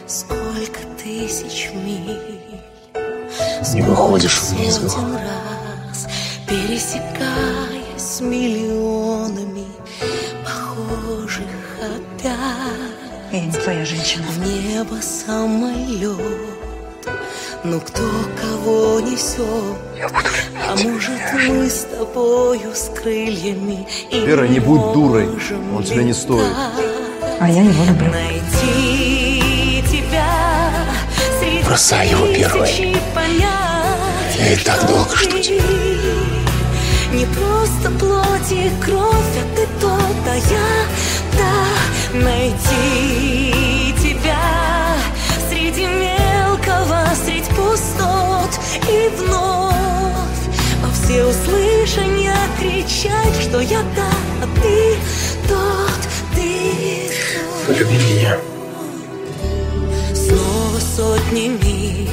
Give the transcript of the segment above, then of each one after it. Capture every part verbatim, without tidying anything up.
Сколько тысяч миль не выходишь вниз, раз, пересекаясь с миллионами похожих опять. Я не твоя женщина. В небо самолет, но кто кого несет? Я буду А может, мы с тобою с крыльями и Вера, не будь дурой, он тебя не стоит. А я его люблю. Найти тебя среди бросай его первой. Я и так долго жду тебя. Не просто плоть и кровь, а ты тот, а я да. Найти тебя среди мелкого, среди пустот и вновь во всеуслышание кричать, что я да, а ты тот, ты тот. Полюби меня. Снова сотни миль,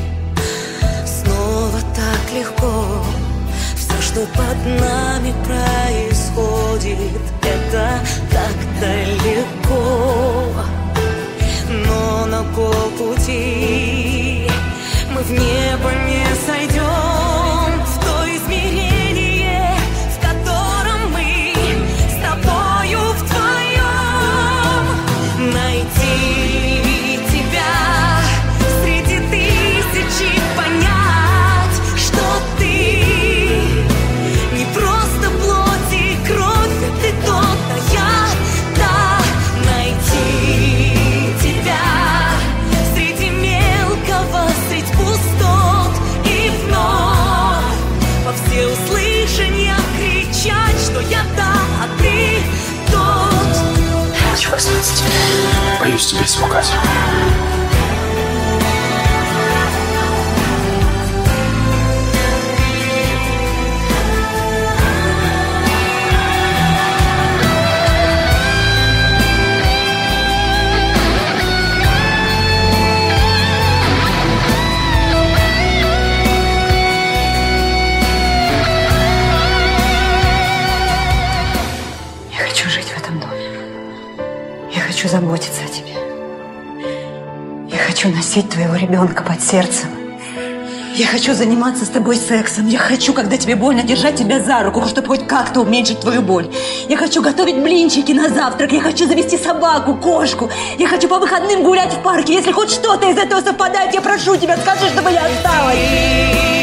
снова так легко. Все, что под нами происходит, это так далеко. Но на полпути мы в небо не сойдем, в то измерение, в котором мы с тобою вдвоем. Найти тебя среди тысячи, понять, что ты не просто плоть и кровь, а ты тот, а я да. Найти тебя среди мелкого, среди пустот и вновь во всеуслышание кричать, что я да, а ты тот. Хочу восемнадцать. Боюсь тебя испугать. Я хочу жить в этом доме. Я хочу заботиться о тебе. Я хочу носить твоего ребенка под сердцем. Я хочу заниматься с тобой сексом. Я хочу, когда тебе больно, держать тебя за руку, чтобы хоть как-то уменьшить твою боль. Я хочу готовить блинчики на завтрак. Я хочу завести собаку, кошку. Я хочу по выходным гулять в парке. Если хоть что-то из этого совпадает, я прошу тебя, скажи, чтобы я осталась.